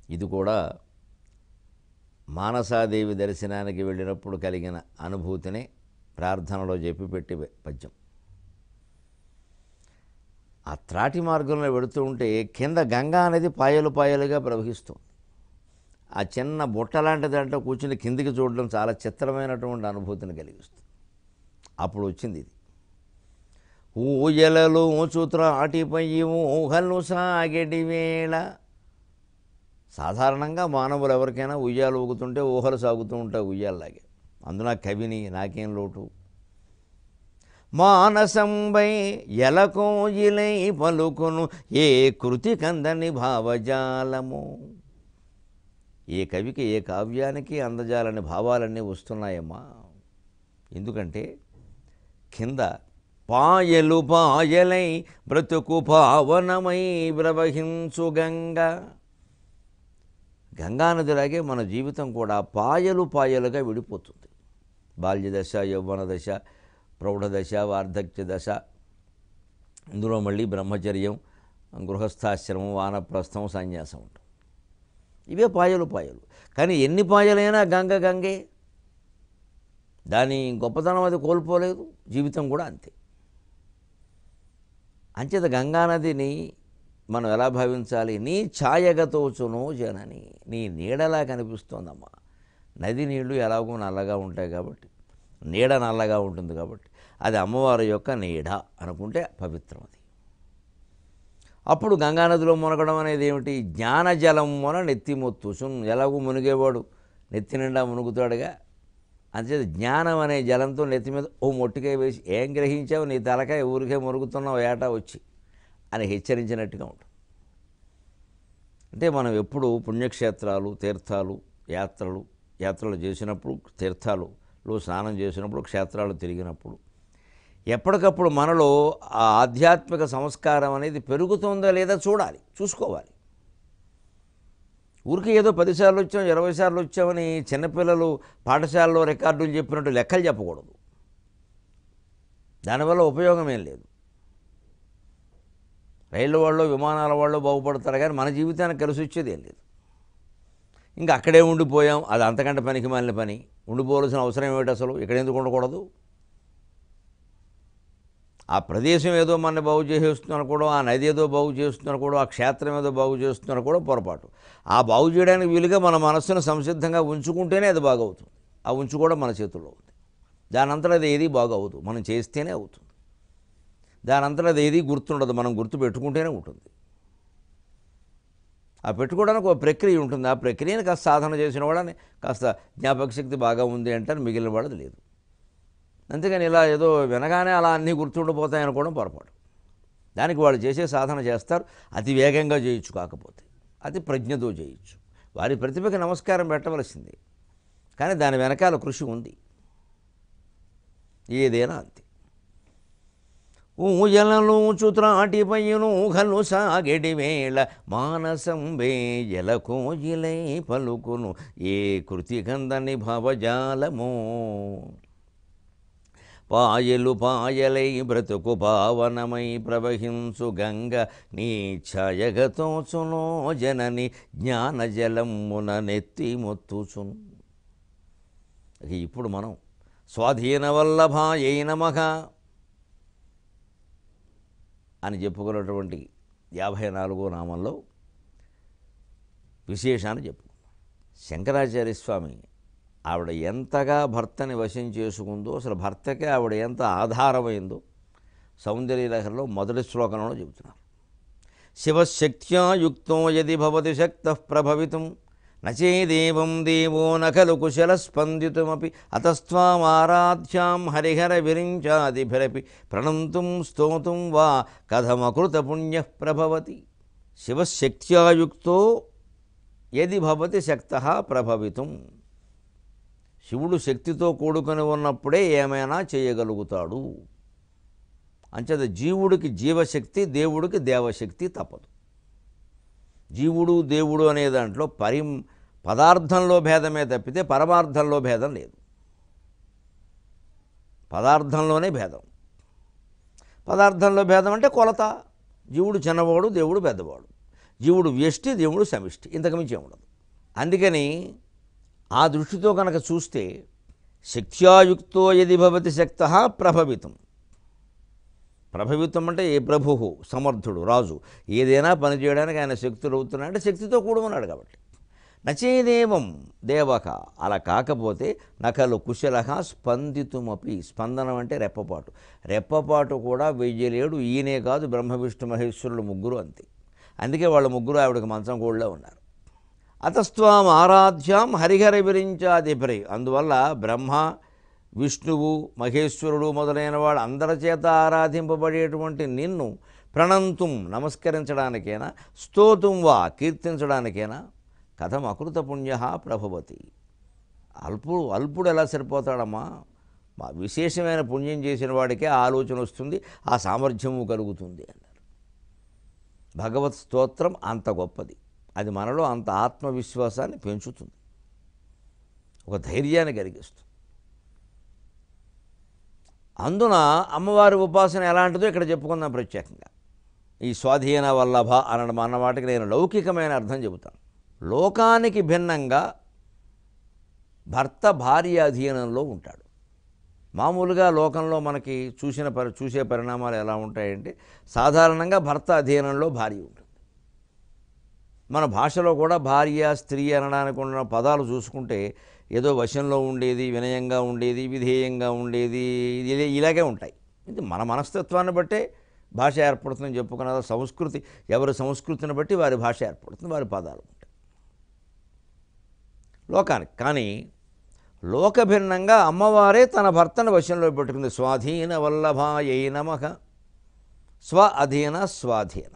ఇది కూడా మానసాదేవి దర్శనానికి వెళ్ళినప్పుడు కలిగిన అనుభూతిని ప్రార్థనలో చెప్పి పెట్టి పద్యం. ఆ త్రాటి మార్గంలో వెళుతూ ఉంటే కింద గంగా అనేది పాయలు పాయలుగా ప్రవహిస్తుంది. ఆ చిన్న బుట్ట లాంటి దాంట్లో కూర్చుని కిందికి చూడడం చాలా చిత్రమైనటువంటి అనుభూతిని కలిగిస్తుంది. అప్పుడు వచ్చింది ఇది. ఊయలలో త్రాటిపై ఊహలు సాగెడి వేళ. సాధారణంగా మానవులు ఎవరికైనా ఉయ్యాలు ఊగుతుంటే ఊహలు సాగుతూ ఉంటాయి ఉయ్యాలలాగే. అందున కవిని నాకేం లోటు. మానసంబై ఎలకోయిలై పలుకును ఏ కృతి కందని భావజాలము. ఏ కవికి ఏ కావ్యానికి అందజాలని భావాలన్నీ వస్తున్నాయమ్మా. ఎందుకంటే కింద పాయలు పాయలై బ్రతుకు పావనమై ప్రవహించు గంగా. గంగానదిలాగే మన జీవితం కూడా పాయలు పాయలుగా విడిపోతుంది. బాల్యదశ, యౌవన దశ, ప్రౌఢదశ, వార్ధక్య దశ, ఇందులో మళ్ళీ బ్రహ్మచర్యం, గృహస్థాశ్రమం, వానప్రస్థం, సన్యాసం ఉంటుంది. ఇవే పాయలు పాయలు. కానీ ఎన్ని పాయలైనా గంగ గంగే. దాని గొప్పతనం అది కోల్పోలేదు. జీవితం కూడా అంతే. అంచేత గంగానదిని మనం ఎలా భావించాలి? నీ ఛాయగతోచునో జనని. నీ నీడలా కనిపిస్తోందమ్మా. నది నీళ్లు ఎలాగో నల్లగా ఉంటాయి కాబట్టి, నీడ నల్లగా ఉంటుంది కాబట్టి అది అమ్మవారి యొక్క నీడ అనుకుంటే పవిత్రం అది. అప్పుడు గంగానదిలో మునగడం అనేది ఏమిటి? జ్ఞానజలం మొన నెత్తిమొత్తుసున్. ఎలాగూ మునిగేవాడు నెత్తి నిండా మునుగుతాడుగా. అంతే జ్ఞానం అనే జలంతో నెత్తి మీద ఓ మొట్టికాయ వేసి, ఏం గ్రహించావు, నీ తలకాయ ఊరికే మురుగుతున్నావు ఏటా వచ్చి అని హెచ్చరించినట్టుగా ఉంటుంది. అంటే మనం ఎప్పుడు పుణ్యక్షేత్రాలు, తీర్థాలు, యాత్రలు చేసినప్పుడు, తీర్థాలలో స్నానం చేసినప్పుడు, క్షేత్రాలు తిరిగినప్పుడు ఎప్పటికప్పుడు మనలో ఆ ఆధ్యాత్మిక సంస్కారం అనేది పెరుగుతుందా లేదా చూసుకోవాలి. ఊరికి ఏదో 10 సార్లు వచ్చాం, 20 సార్లు వచ్చామని చిన్నపిల్లలు పాఠశాలలో రికార్డులు చెప్పినట్టు లెక్కలు చెప్పకూడదు. దానివల్ల ఉపయోగం ఏం లేదు. రైళ్ళ వాళ్ళు, విమానాల వాళ్ళు బాగుపడతారు, కానీ మన జీవితానికి కలిసి వచ్చేది ఏం లేదు. ఇంకా అక్కడే ఉండిపోయాం, అది అంతకంటే పనికి మాలిన పని. ఉండిపోవాల్సిన అవసరం ఏమిటి అసలు? ఇక్కడ ఎందుకు ఉండకూడదు? ఆ ప్రదేశం ఏదో మన బాగు చేసేస్తుంది అనుకోవడం, ఆ నది ఏదో బాగు చేస్తుంది అనుకోవడం, ఆ క్షేత్రం ఏదో బాగు చేస్తుంది అనుకోవడం పొరపాటు. ఆ బాగు చేయడానికి వీలుగా మన మనస్సును సంసిద్ధంగా ఉంచుకుంటేనే అది బాగవుతుంది. ఆ ఉంచుకోవడం మన చేతుల్లో ఉంది. దానంతలో అది ఏది బాగవుదు, మనం చేస్తేనే అవుతుంది. దానంతలో అది ఏది గుర్తుండదు, మనం గుర్తు పెట్టుకుంటేనే ఉంటుంది. ఆ పెట్టుకోవడానికి ఒక ప్రక్రియ ఉంటుంది. ఆ ప్రక్రియని కాస్త సాధన చేసిన వాళ్ళని కాస్త జ్ఞాపక శక్తి బాగా ఉంది అంటారు, మిగిలిన వాళ్ళది లేదు. అంతేగాని ఇలా ఏదో వినగానే అలా అన్నీ గుర్తుండిపోతాయనుకోవడం పొరపాటు. దానికి వాళ్ళు చేసే సాధన చేస్తారు. అతి వేగంగా చేయొచ్చు, కాకపోతే అతి ప్రజ్ఞతో చేయొచ్చు. వారి ప్రతిభకి నమస్కారం పెట్టవలసింది, కానీ దాని వెనకాల కృషి ఉంది. ఏదైనా అంతే. ఊయలను త్రాటిపైను ఊహలు సాగెడి వేళ మానసం వేయల కోయిలై పలుకును ఏ కృతి కందని భావజాలమో. పాయలు పాయలై బ్రతుకు పావనమై ప్రవహించు గంగ నీ ఛాయగతోచునో జనని జ్ఞానజలమున నెత్తి మొత్తుచును. ఇప్పుడు మనం స్వాధీన వల్లభాయై నమః అని చెప్పుకున్నటువంటి 54వ నామంలో విశేషాన్ని చెప్పుకున్నాం. శంకరాచార్య స్వామి ఆవిడ ఎంతగా భర్తని వశం చేసుకుందో, అసలు భర్తకే ఆవిడ ఎంత ఆధారమైందో సౌందర్యలహరిలో మొదటి శ్లోకంలో చెబుతున్నారు. శివశక్త్యా యుక్తో యది భవతి శక్తః ప్రభవితుం నచేదేవం దేవో నఖలు కుశల స్పందితుమపి అతస్త్వామారాధ్యాం హరిహర విరించాదిభిరపి ప్రణంతుం స్తోతుం వా కథమకృత పుణ్యః ప్రభవతి. శివశక్త్యా యుక్తో యది భవతి శక్తః ప్రభవితుం. శివుడు శక్తితో కూడుకొని ఉన్నప్పుడే ఏమైనా చేయగలుగుతాడు. అంచేత జీవుడికి జీవశక్తి, దేవుడికి దేవశక్తి తప్పదు. జీవుడు దేవుడు అనే దాంట్లో పదార్థంలో భేదమే తప్పితే పరమార్థంలో భేదం లేదు. పదార్థంలోనే భేదం. పదార్థంలో భేదం అంటే కొలత. జీవుడు చిన్నవాడు, దేవుడు పెద్దవాడు. జీవుడు వ్యష్టి, దేవుడు సమిష్టి, ఇంతకుమించి ఉండదు. అందుకని ఆ దృష్టితో కనుక చూస్తే శక్త్యాయుక్తో యది భవతి శక్తః ప్రభవితం. ప్రభవితం అంటే ఏ ప్రభువు సమర్థుడు రాజు ఏదైనా పని చేయడానికి ఆయన శక్తుడు అవుతున్నాడు అంటే శక్తితో కూడి ఉన్నాడు కాబట్టి. నచేదేవం దేవక, అలా కాకపోతే నకలు కుశలః స్పందితుమపి. స్పందనం అంటే రెప్పపాటు, రెప్పపాటు కూడా వెయ్యలేడు. ఈయనే కాదు, బ్రహ్మ విష్ణు మహేశ్వరులు ముగ్గురు అంతే. అందుకే వాళ్ళు ముగ్గురు ఆవిడకి మంచం కోళ్ళలో ఉన్నారు. అతస్త్వాం ఆరాధ్యాం హరిహర విరించాదిపరి. అందువల్ల బ్రహ్మ విష్ణువు మహేశ్వరుడు మొదలైన వాడు అందరి చేత ఆరాధింపబడేటువంటి నిన్ను ప్రణంతుం నమస్కరించడానికైనా, స్తోతుం వా కీర్తించడానికైనా కథం అకృత పుణ్య ప్రభవతి. అల్పుడు ఎలా సరిపోతాడమ్మా? విశేషమైన పుణ్యం చేసిన వాడికే ఆలోచన వస్తుంది, ఆ సామర్థ్యము కలుగుతుంది అన్నారు. భగవత్ స్తోత్రం అంత గొప్పది. అది మనలో అంత ఆత్మవిశ్వాసాన్ని పెంచుతుంది, ఒక ధైర్యాన్ని కలిగిస్తుంది. అందున అమ్మవారి ఉపాసన ఎలాంటిదో ఇక్కడ చెప్పుకుందాం ప్రత్యేకంగా. ఈ స్వాధీన వల్లభ అనడం అన్న వాటికి నేను లౌకికమైన అర్థం చెబుతాను. లోకానికి భిన్నంగా భర్త భార్య అధీనంలో ఉంటాడు. మామూలుగా లోకంలో మనకి చూసే పరిణామాలు ఎలా ఉంటాయంటే, సాధారణంగా భర్త అధీనంలో భార్య ఉంటుంది. మన భాషలో కూడా భార్య స్త్రీ అనడానికి ఉన్న పదాలు చూసుకుంటే ఏదో వశంలో ఉండేది, వినయంగా ఉండేది, విధేయంగా ఉండేది, ఇలాగే ఉంటాయి. ఇది మన మనస్తత్వాన్ని బట్టే భాష ఏర్పడుతుందని చెప్పుకున్నది. సంస్కృతి, ఎవరి సంస్కృతిని బట్టి వారి భాష ఏర్పడుతుంది, వారి పదాలు ఉంటాయి లోకానికి. కానీ లోకభిన్నంగా అమ్మవారే తన భర్తను వశంలో పెట్టుకుంది. స్వాధీన వల్లభాయై నమః. స్వ అధీన స్వాధీన.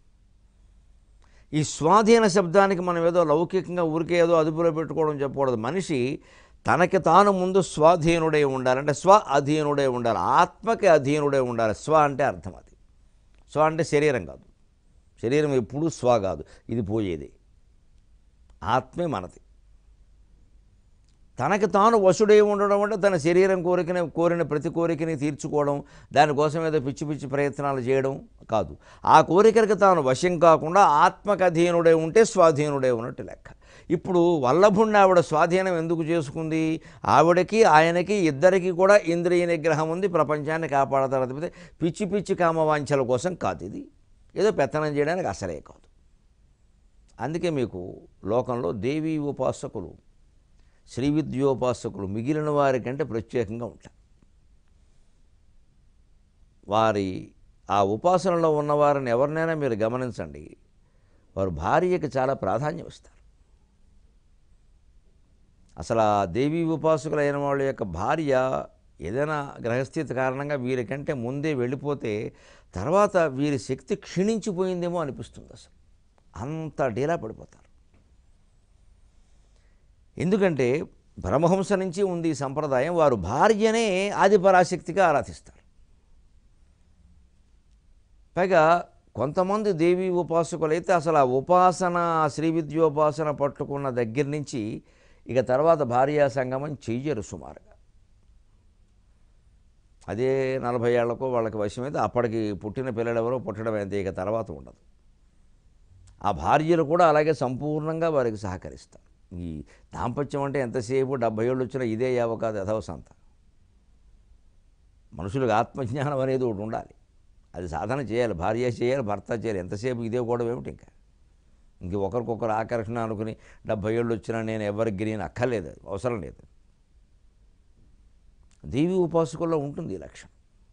ఈ స్వాధీన శబ్దానికి మనం ఏదో లౌకికంగా ఊరికే ఏదో అదుపులో పెట్టుకోవడం చెప్పకూడదు. మనిషి తనకి తాను ముందు స్వాధీనుడై ఉండాలి, అంటే స్వ అధీనుడై ఉండాలి, ఆత్మకి అధీనుడై ఉండాలి. స్వ అంటే అర్థం అది. స్వ అంటే శరీరం కాదు, శరీరం ఎప్పుడూ స్వ కాదు, ఇది పోయేది. ఆత్మే మనది. తనకి తాను వశుడై ఉండడం అంటే తన శరీరం కోరిన ప్రతి కోరికని తీర్చుకోవడం, దానికోసం ఏదో పిచ్చి పిచ్చి ప్రయత్నాలు చేయడం కాదు. ఆ కోరికలకు తాను వశం కాకుండా ఆత్మకు అధీనుడై ఉంటే స్వాధీనుడై ఉన్నట్టు లెక్క. ఇప్పుడు వల్లభుణ్ణి ఆవిడ స్వాధీనం ఎందుకు చేసుకుంది? ఆవిడకి ఆయనకి ఇద్దరికి కూడా ఇంద్రియ నిగ్రహం ఉంది, ప్రపంచాన్ని కాపాడతాడు. తప్పితే పిచ్చి పిచ్చి కామవాంఛల కోసం కాదు, ఇది ఏదో పెత్తనం చేయడానికి అసలే కాదు. అందుకే మీకు లోకంలో దేవీ ఉపాసకులు, శ్రీ విద్యోపాసకులు మిగిలిన వారికంటే ప్రత్యేకంగా ఉంటారు. వారి ఆ ఉపాసనలో ఉన్నవారిని ఎవరినైనా మీరు గమనించండి, వారు భార్యకి చాలా ప్రాధాన్యం ఇస్తారు. అసలు ఆ దేవీ ఉపాసకులైన వాళ్ళ యొక్క భార్య ఏదైనా గ్రహస్థితి కారణంగా వీరికంటే ముందే వెళ్ళిపోతే తర్వాత వీరి శక్తి క్షీణించిపోయిందేమో అనిపిస్తుంది. అసలు అంత డీలా పడిపోతారు. ఎందుకంటే బ్రహ్మహంస నుంచి ఉంది ఈ సంప్రదాయం. వారు భార్యనే ఆదిపరాశక్తిగా ఆరాధిస్తారు. పైగా కొంతమంది దేవీ ఉపాసకులైతే అసలు ఆ ఉపాసన, శ్రీ విద్యోపాసన పట్టుకున్న దగ్గర నుంచి ఇక తర్వాత భార్యా సంగమం చెయ్యరు సుమారుగా. అదే 40 ఏళ్లకో వాళ్ళకి వశమైతే అప్పటికి పుట్టిన పిల్లలెవరో పుట్టడం అయితే ఇక తర్వాత ఉండదు. ఆ భార్యలు కూడా అలాగే సంపూర్ణంగా వారికి సహకరిస్తారు. ఈ దాంపత్యం అంటే ఎంతసేపు 70 ఏళ్ళు వచ్చినా ఇదే కాదు, యథవసంత. మనుషులకు ఆత్మజ్ఞానం అనేది ఒకటి ఉండాలి, అది సాధన చేయాలి. భార్య చేయాలి, భర్త చేయాలి. ఎంతసేపు ఇదే కూడా ఏమిటి? ఇంక ఒకరికొకరు ఆకర్షణ అనుకుని 70 ఏళ్ళు వచ్చినా నేను ఎవరికి గిరిని అక్కర్లేదు, అవసరం లేదు. దేవీ ఉపాసకుల్లో ఉంటుంది ఈ లక్షణం.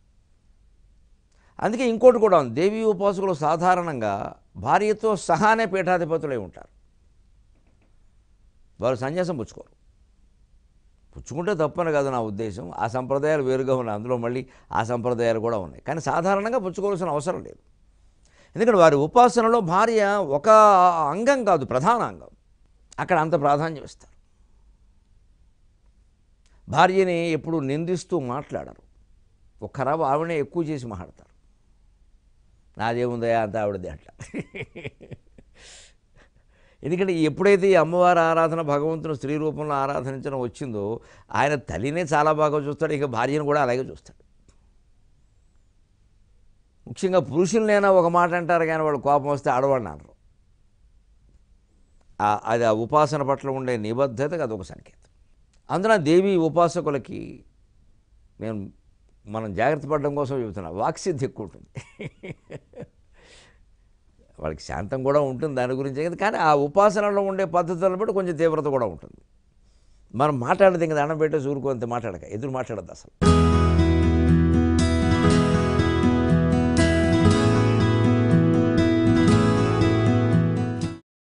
అందుకే ఇంకోటి కూడా ఉంది, దేవీ ఉపాసకులు సాధారణంగా భార్యతో సహానే పీఠాధిపతులై ఉంటారు. వారు సన్యాసం పుచ్చుకోరు. పుచ్చుకుంటే తప్పని కాదు నా ఉద్దేశం, ఆ సంప్రదాయాలు వేరుగా ఉన్నాయి, అందులో మళ్ళీ ఆ సంప్రదాయాలు కూడా ఉన్నాయి. కానీ సాధారణంగా పుచ్చుకోవాల్సిన అవసరం లేదు. ఎందుకంటే వారి ఉపాసనలో భార్య ఒక అంగం కాదు, ప్రధాన అంగం. అక్కడ అంత ప్రాధాన్యం ఇస్తారు. భార్యని ఎప్పుడు నిందిస్తూ మాట్లాడరు, ఒక్కరావు ఆవిడనే ఎక్కువ చేసి మాట్లాడతారు. నాదేముందయా అంత ఆవిడదే అట్లా. ఎందుకంటే ఎప్పుడైతే ఈ అమ్మవారి ఆరాధన, భగవంతుని స్త్రీ రూపంలో ఆరాధించడం వచ్చిందో ఆయన తల్లినే చాలా బాగా చూస్తాడు, ఇక భార్యను కూడా అలాగే చూస్తాడు. ముఖ్యంగా పురుషులనైనా ఒక మాట అంటారు కానీ వాళ్ళు కోపం వస్తే ఆడవాడిని అనరు. అది ఆ ఉపాసన పట్ల ఉండే నిబద్ధతకు అదొక సంకేతం. అందున దేవి ఉపాసకులకి నేను మనం జాగ్రత్త పడడం కోసం చెబుతున్నా, వాక్సిద్ధి ఎక్కువ ఉంటుంది. వాళ్ళకి శాంతం కూడా ఉంటుంది దాని గురించే కదా, కానీ ఆ ఉపాసనలో ఉండే పద్ధతులను బట్టి కొంచెం తీవ్రత కూడా ఉంటుంది. మనం మాట్లాడదు ఇంకా దండం పెట్టేసి ఊరుకో అంతే, మాట్లాడక ఎదురు మాట్లాడద్దు అసలు.